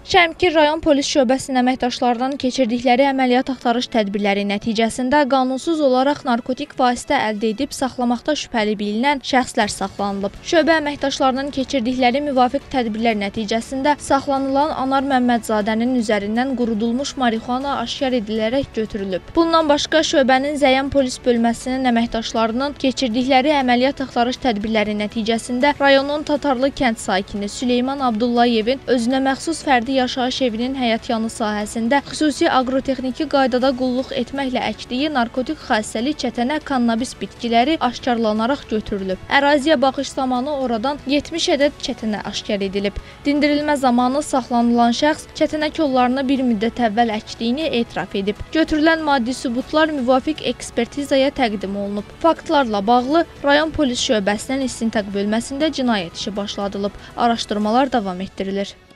Şəmkir rayon polis şöbəsinin əməkdaşlarının keçirdikləri əməliyyat axtarış tədbirləri nəticəsində qanunsuz olaraq narkotik vasitə əldə edib saxlamaqda şübhəli bilinən şəxslər saxlanılıb. Şöbə əməkdaşlarının keçirdikləri müvafiq tədbirlər nəticəsində saxlanılan Anar Məmmədzadənin üzərindən qurudulmuş marixuana aşkar edilərək götürülüb. Bundan başqa şöbənin Zəyyan polis bölməsinin əməkdaşlarının keçirdikləri əməliyyat axtarış tədbirləri nəticəsində rayonun Tatarlı kənd sakini Süleyman Abdullayevin özünə məxsus fərdi yaşayış evinin həyətyanı sahəsində xüsusi agrotexniki qaydada qulluq etməklə əkdiyi narkotik xassəli çətənə kannabis bitkiləri aşkarlanaraq götürülüb. Əraziyə baxış zamanı oradan 70 ədəd çətənə aşkar edilib. Dindirilmə zamanı saxlanılan şəxs çətənə kollarını bir müddət əvvəl əkdiyini etiraf edib. Götürülən maddi sübutlar müvafiq ekspertizaya təqdim olunub. Faktlarla bağlı rayon polis şöbəsinin istintaq bölməsində cinayət işi başladılıb. Araşdırmalar davam etdirilir.